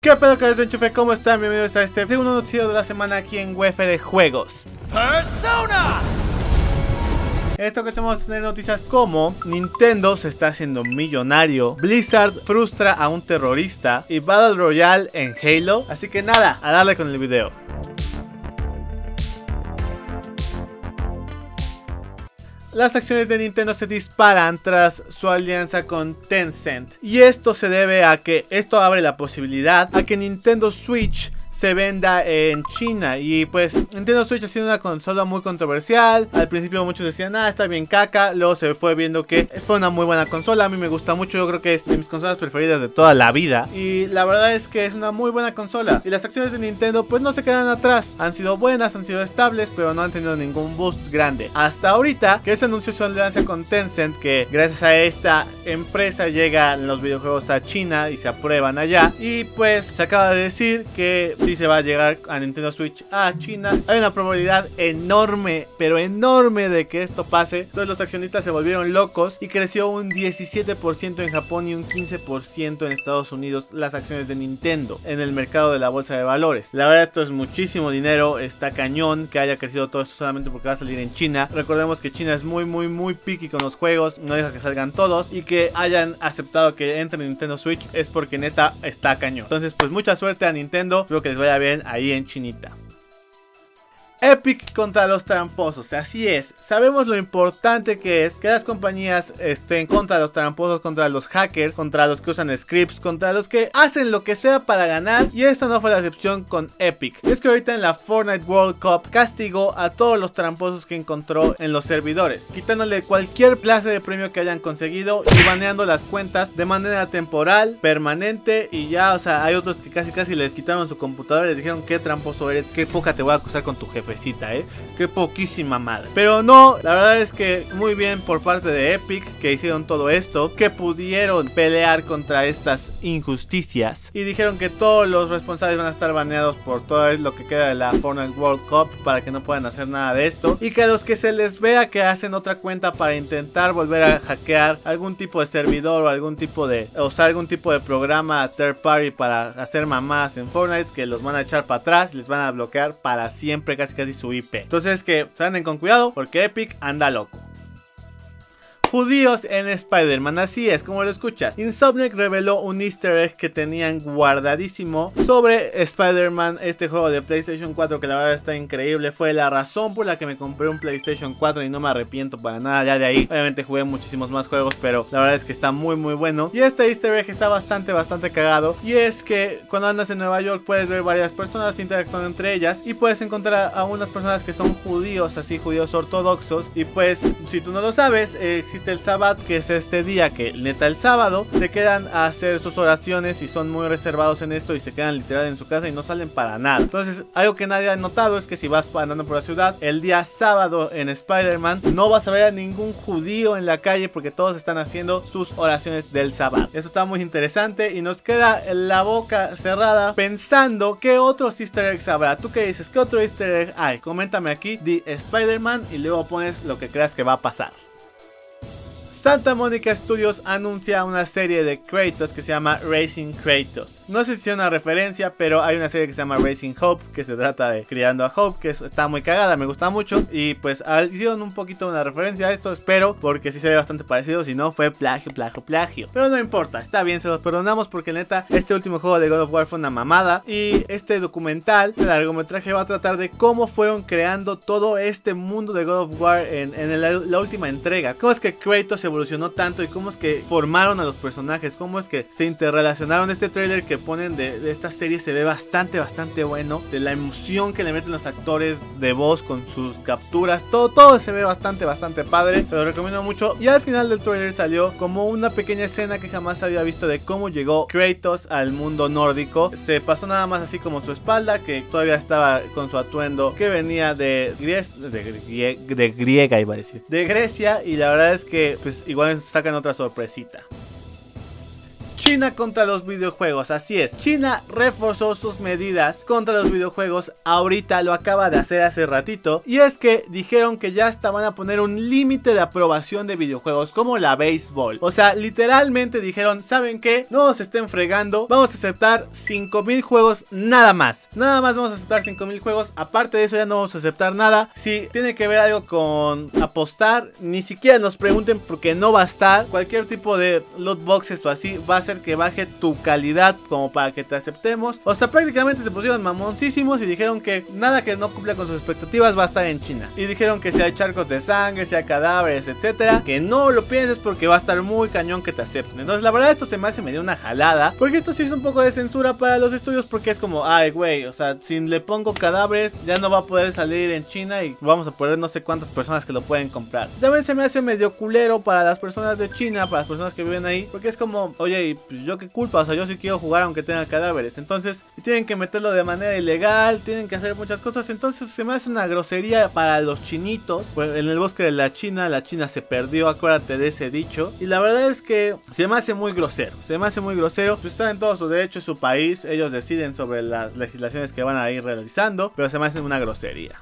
¿Qué pedo que desenchufe? ¿Cómo están? Bienvenidos a este segundo noticiero de la semana aquí en UF de Juegos. ¡Persona! En esta ocasión vamos a tener noticias como Nintendo se está haciendo millonario, Blizzard frustra a un terrorista y Battle Royale en Halo. Así que nada, a darle con el video. Las acciones de Nintendo se disparan tras su alianza con Tencent. Y esto se debe a que esto abre la posibilidad a que Nintendo Switch se venda en China. Y pues Nintendo Switch ha sido una consola muy controversial. Al principio muchos decían, está bien caca. Luego se fue viendo que fue una muy buena consola. A mí me gusta mucho, yo creo que es de mis consolas preferidas de toda la vida. Y la verdad es que es una muy buena consola. Y las acciones de Nintendo pues no se quedan atrás. Han sido buenas, han sido estables, pero no han tenido ningún boost grande hasta ahorita, que se anunció su alianza con Tencent, que gracias a esta empresa llegan los videojuegos a China y se aprueban allá. Y pues se acaba de decir que si se va a llegar a Nintendo Switch a China. Hay una probabilidad enorme, pero enorme de que esto pase. Entonces los accionistas se volvieron locos y creció un 17% en Japón y un 15% en Estados Unidos las acciones de Nintendo en el mercado de la bolsa de valores. La verdad, esto es muchísimo dinero. Está cañón que haya crecido todo esto solamente porque va a salir en China. Recordemos que China es muy picky con los juegos, no deja que salgan todos, y que hayan aceptado que entre en Nintendo Switch es porque neta está cañón. Entonces pues mucha suerte a Nintendo, espero que les vaya bien ahí en Chinita. Epic contra los tramposos, así es, sabemos lo importante que es que las compañías estén contra los tramposos, contra los hackers, contra los que usan scripts, contra los que hacen lo que sea para ganar, y esto no fue la excepción con Epic. Es que ahorita en la Fortnite World Cup castigó a todos los tramposos que encontró en los servidores, quitándole cualquier clase de premio que hayan conseguido y baneando las cuentas de manera temporal, permanente, y ya, o sea, hay otros que casi les quitaron su computadora y les dijeron qué tramposo eres, qué poca te voy a acusar con tu jefe. Qué poquísima madre. Pero no, la verdad es que muy bien por parte de Epic que hicieron todo esto, que pudieron pelear contra estas injusticias y dijeron que todos los responsables van a estar baneados por todo lo que queda de la Fortnite World Cup para que no puedan hacer nada de esto, y que a los que se les vea que hacen otra cuenta para intentar volver a hackear algún tipo de servidor o algún tipo de programa third party para hacer mamadas en Fortnite, que los van a echar para atrás y les van a bloquear para siempre casi su IP. Entonces que se anden con cuidado porque Epic anda loco. Judíos en Spider-Man, así es como lo escuchas. Insomniac reveló un easter egg que tenían guardadísimo sobre Spider-Man, este juego de PlayStation 4 que la verdad está increíble. Fue la razón por la que me compré un PlayStation 4 y no me arrepiento para nada. Ya de ahí obviamente jugué muchísimos más juegos, pero la verdad es que está muy bueno. Y este easter egg está bastante cagado, y es que cuando andas en Nueva York puedes ver varias personas interactuando entre ellas y puedes encontrar a unas personas que son judíos, así judíos ortodoxos. Y pues si tú no lo sabes, existe el Sabbat, que es este día que neta el sábado se quedan a hacer sus oraciones y son muy reservados en esto y se quedan literal en su casa y no salen para nada. Entonces algo que nadie ha notado es que si vas andando por la ciudad el día sábado en Spider-Man no vas a ver a ningún judío en la calle porque todos están haciendo sus oraciones del Sabbat. Eso está muy interesante y nos queda la boca cerrada pensando qué otros easter eggs habrá. ¿Tú qué dices? ¿Qué otro easter egg hay? Coméntame aquí, di Spider-Man y luego pones lo que creas que va a pasar. Santa Monica Studios anuncia una serie de Kratos que se llama Racing Kratos. No sé si es una referencia, pero hay una serie que se llama Racing Hope, que se trata de criando a Hope, que está muy cagada, me gusta mucho. Y pues hicieron un poquito una referencia a esto, espero, porque sí se ve bastante parecido. Si no, fue plagio. Pero no importa, está bien, se los perdonamos porque neta, este último juego de God of War fue una mamada. Y este documental, el largometraje, va a tratar de cómo fueron creando todo este mundo de God of War en la última entrega. Cómo es que Kratos evolucionó tanto y cómo es que formaron a los personajes, cómo es que se interrelacionaron. Este trailer que ponen de esta serie se ve bastante bueno, de la emoción que le meten los actores de voz con sus capturas, todo se ve bastante padre, te lo recomiendo mucho. Y al final del trailer salió como una pequeña escena que jamás había visto de cómo llegó Kratos al mundo nórdico. Se pasó nada más así como su espalda, que todavía estaba con su atuendo que venía de griega, iba a decir, de Grecia, y la verdad es que pues igual sacan otra sorpresita. China contra los videojuegos, así es, China reforzó sus medidas contra los videojuegos, ahorita lo acaba de hacer hace ratito, y es que dijeron que ya hasta van a poner un límite de aprobación de videojuegos como la béisbol. O sea, literalmente dijeron, ¿saben qué? No nos estén fregando, vamos a aceptar 5000 juegos nada más vamos a aceptar 5000 juegos, aparte de eso ya no vamos a aceptar nada. Si tiene que ver algo con apostar, ni siquiera nos pregunten porque no va a estar. Cualquier tipo de loot boxes o así va a hacer que baje tu calidad como para que te aceptemos. O sea, prácticamente se pusieron mamoncísimos y dijeron que nada que no cumpla con sus expectativas va a estar en China. Y dijeron que si hay charcos de sangre, si hay cadáveres, etcétera, que no lo pienses porque va a estar muy cañón que te acepten. Entonces la verdad esto se me hace medio una jalada, porque esto sí es un poco de censura para los estudios, porque es como, ay güey, o sea, si le pongo cadáveres ya no va a poder salir en China y vamos a poner no sé cuántas personas que lo pueden comprar. También se me hace medio culero para las personas de China, para las personas que viven ahí, porque es como, oye, pues yo qué culpa, o sea, yo sí quiero jugar aunque tenga cadáveres. Entonces, tienen que meterlo de manera ilegal, tienen que hacer muchas cosas. Entonces, se me hace una grosería para los chinitos. Pues en el bosque de la China se perdió, acuérdate de ese dicho. Y la verdad es que se me hace muy grosero. Pues están en todo su derecho, es su país, ellos deciden sobre las legislaciones que van a ir realizando, pero se me hace una grosería.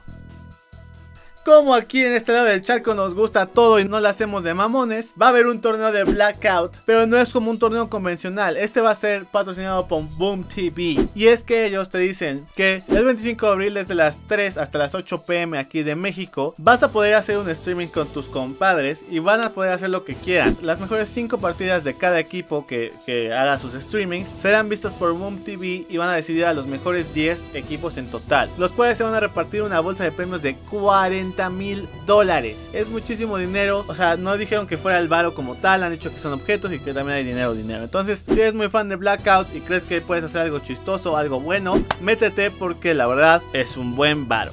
Como aquí en este lado del charco nos gusta todo y no lo hacemos de mamones, va a haber un torneo de Blackout, pero no es como un torneo convencional. Este va a ser patrocinado por Boom TV. Y es que ellos te dicen que el 25 de abril desde las 3 hasta las 8 p.m. aquí de México vas a poder hacer un streaming con tus compadres y van a poder hacer lo que quieran. Las mejores 5 partidas de cada equipo que haga sus streamings serán vistas por Boom TV y van a decidir a los mejores 10 equipos en total, los cuales se van a repartir una bolsa de premios de $40,000. Es muchísimo dinero. O sea, no dijeron que fuera el varo como tal, han dicho que son objetos y que también hay dinero. Entonces, si eres muy fan de Blackout y crees que puedes hacer algo chistoso, algo bueno, métete porque la verdad es un buen varo.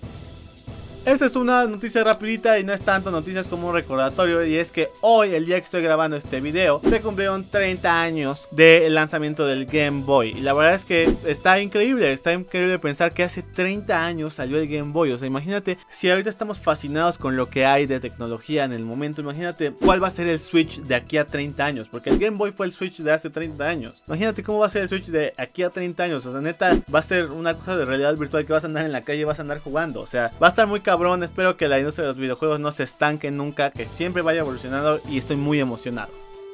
Esta es una noticia rapidita y no es tanto noticias como un recordatorio, y es que hoy, el día que estoy grabando este video, se cumplieron 30 años del lanzamiento del Game Boy. Y la verdad es que está increíble pensar que hace 30 años salió el Game Boy. O sea, imagínate, si ahorita estamos fascinados con lo que hay de tecnología en el momento, imagínate cuál va a ser el Switch de aquí a 30 años, porque el Game Boy fue el Switch de hace 30 años. Imagínate cómo va a ser el Switch de aquí a 30 años. O sea, neta, va a ser una cosa de realidad virtual que vas a andar en la calle y vas a andar jugando. O sea, va a estar muy cabrón. Espero que la industria de los videojuegos no se estanque nunca, que siempre vaya evolucionando, y estoy muy emocionado.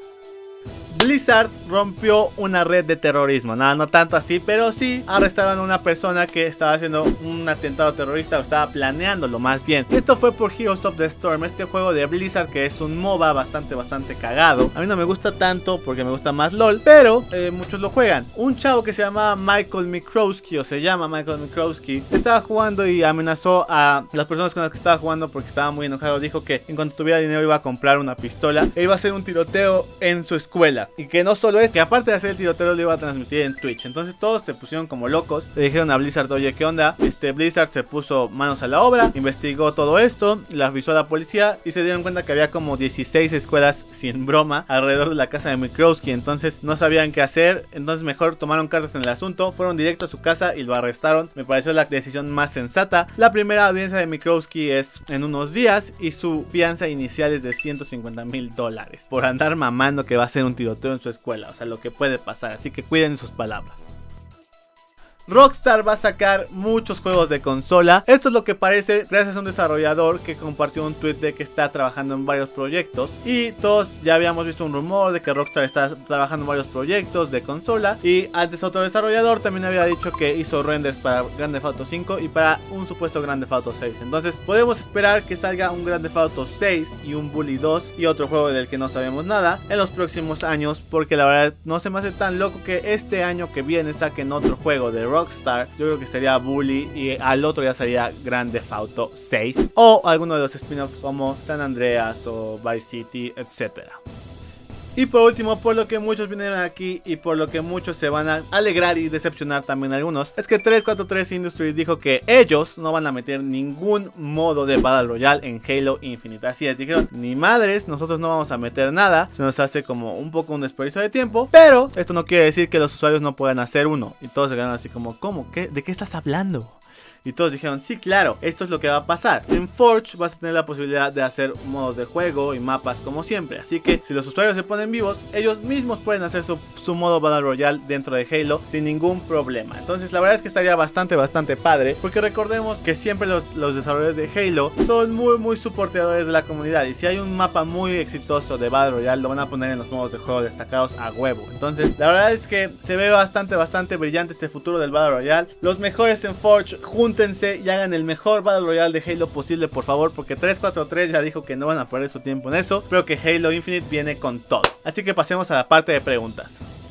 Blizzard rompió una red de terrorismo, no tanto así, pero sí arrestaron a una persona que estaba haciendo un atentado terrorista, o estaba planeándolo más bien. Esto fue por Heroes of the Storm, este juego de Blizzard que es un MOBA bastante cagado. A mí no me gusta tanto porque me gusta más LOL, pero muchos lo juegan. Un chavo que se llama Michael Mikrowski, o se llama Michael Mikrowski, estaba jugando y amenazó a las personas con las que estaba jugando porque estaba muy enojado. Dijo que en cuanto tuviera dinero iba a comprar una pistola e iba a hacer un tiroteo en su escuela. Y que no solo es, que aparte de hacer el tiroteo lo iba a transmitir en Twitch. Entonces todos se pusieron como locos. Le dijeron a Blizzard, oye, ¿qué onda? Blizzard se puso manos a la obra, investigó todo esto, la avisó a la policía y se dieron cuenta que había como 16 escuelas, sin broma, alrededor de la casa de Mikrowski. Entonces no sabían qué hacer, entonces mejor tomaron cartas en el asunto, fueron directo a su casa y lo arrestaron. Me pareció la decisión más sensata. La primera audiencia de Mikrowski es en unos días y su fianza inicial es de $150,000 por andar mamando que va a ser un tiroteo en su escuela. O sea, lo que puede pasar, así que cuiden sus palabras. Rockstar va a sacar muchos juegos de consola. Esto es lo que parece gracias a un desarrollador que compartió un tweet de que está trabajando en varios proyectos. Y todos ya habíamos visto un rumor de que Rockstar está trabajando en varios proyectos de consola. Y antes otro desarrollador también había dicho que hizo renders para Grand Theft Auto 5 y para un supuesto Grand Theft Auto 6. Entonces podemos esperar que salga un Grand Theft Auto 6 y un Bully 2 y otro juego del que no sabemos nada en los próximos años, porque la verdad no se me hace tan loco que este año que viene saquen otro juego de Rockstar. Yo creo que sería Bully y al otro ya sería Grand Theft Auto 6 o alguno de los spin-offs como San Andreas o Vice City, etcétera. Y por último, por lo que muchos vinieron aquí y por lo que muchos se van a alegrar y decepcionar también algunos, es que 343 Industries dijo que ellos no van a meter ningún modo de Battle Royale en Halo Infinite. Así es, dijeron, ni madres, nosotros no vamos a meter nada, se nos hace como un poco un desperdicio de tiempo, pero esto no quiere decir que los usuarios no puedan hacer uno. Y todos se quedan así como, ¿cómo? ¿Qué? ¿De qué estás hablando? Y todos dijeron, sí, claro, esto es lo que va a pasar. En Forge vas a tener la posibilidad de hacer modos de juego y mapas como siempre. Así que si los usuarios se ponen vivos, ellos mismos pueden hacer su modo Battle Royale dentro de Halo sin ningún problema. Entonces la verdad es que estaría bastante padre, porque recordemos que siempre los desarrolladores de Halo son muy soporteadores de la comunidad. Y si hay un mapa muy exitoso de Battle Royale, lo van a poner en los modos de juego destacados a huevo. Entonces la verdad es que se ve bastante brillante este futuro del Battle Royale. Los mejores en Forge, júntense y hagan el mejor Battle Royale de Halo posible, por favor, porque 343 ya dijo que no van a perder su tiempo en eso, pero que Halo Infinite viene con todo. Así que pasemos a la parte de preguntas.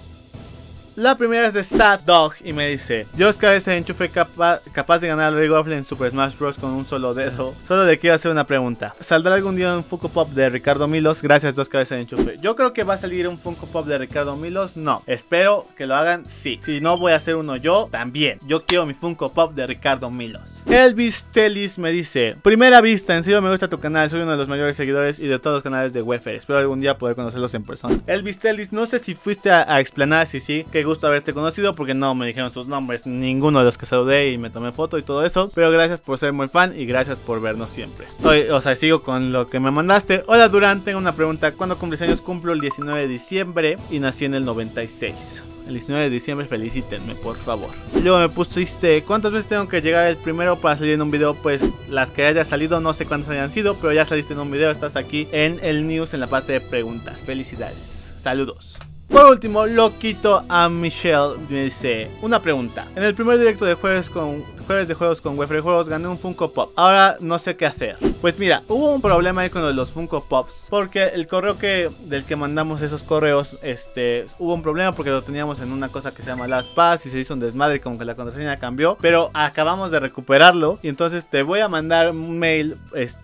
La primera es de Sad Dog y me dice: yo es cabeza de enchufe capaz de ganar a Larry Goffley en Super Smash Bros. Con un solo dedo. Solo le quiero hacer una pregunta. ¿Saldrá algún día un Funko Pop de Ricardo Milos? Gracias, dos cabezas de enchufe. Yo creo que va a salir un Funko Pop de Ricardo Milos. No, espero que lo hagan, sí. Si no, voy a hacer uno yo también. Yo quiero mi Funko Pop de Ricardo Milos. Elvis Telis me dice: primera vista, en serio me gusta tu canal. Soy uno de los mayores seguidores y de todos los canales de Wefer. Espero algún día poder conocerlos en persona. Elvis Telis, no sé si fuiste a explanar, si sí, qué gusto haberte conocido, porque no me dijeron sus nombres, ninguno de los que saludé y me tomé foto y todo eso, pero gracias por ser muy fan y gracias por vernos siempre. O sea, sigo con lo que me mandaste. Hola Durán, tengo una pregunta. ¿Cuándo cumples años? Cumplo el 19 de diciembre y nací en el 96. El 19 de diciembre, felicítenme, por favor. Y luego me pusiste: ¿cuántas veces tengo que llegar el primero para salir en un video? Pues las que haya salido, no sé cuántas hayan sido, pero ya saliste en un video, estás aquí en el news en la parte de preguntas. Felicidades, saludos. Por último, Loquito a Michelle me dice: una pregunta. En el primer directo de jueves de juegos con Wefer Juegos gané un Funko Pop. Ahora no sé qué hacer. Pues mira, hubo un problema ahí con los Funko Pops, porque el correo del que mandamos esos correos, hubo un problema porque lo teníamos en una cosa que se llama Last Pass y se hizo un desmadre, como que la contraseña cambió, pero acabamos de recuperarlo y entonces te voy a mandar un mail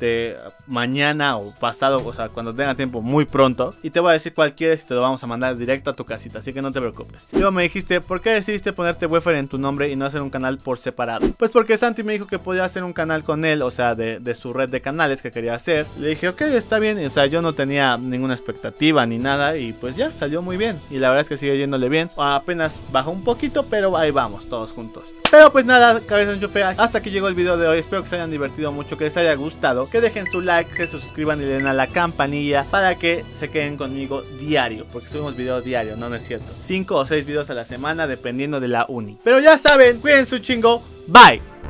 mañana o pasado, o sea, cuando tenga tiempo, muy pronto, y te voy a decir cuál quieres y te lo vamos a mandar directo a tu casita, así que no te preocupes. Luego me dijiste: ¿por qué decidiste ponerte Wefer en tu nombre y no hacer un canal por separado? Pues porque Santi me dijo que podía hacer un canal con él, o sea, de su red de canales que quería hacer. Le dije: ok, está bien. O sea, yo no tenía ninguna expectativa ni nada y pues ya, salió muy bien. Y la verdad es que sigue yéndole bien. Apenas bajó un poquito, pero ahí vamos, todos juntos. Pero pues nada, cabeza de enchufe, hasta aquí llegó el video de hoy. Espero que se hayan divertido mucho, que les haya gustado, que dejen su like, que se suscriban y le den a la campanilla para que se queden conmigo diario, porque subimos videos diarios, no es cierto, 5 o 6 videos a la semana dependiendo de la uni. Pero ya saben, cuídense un chingo, bye.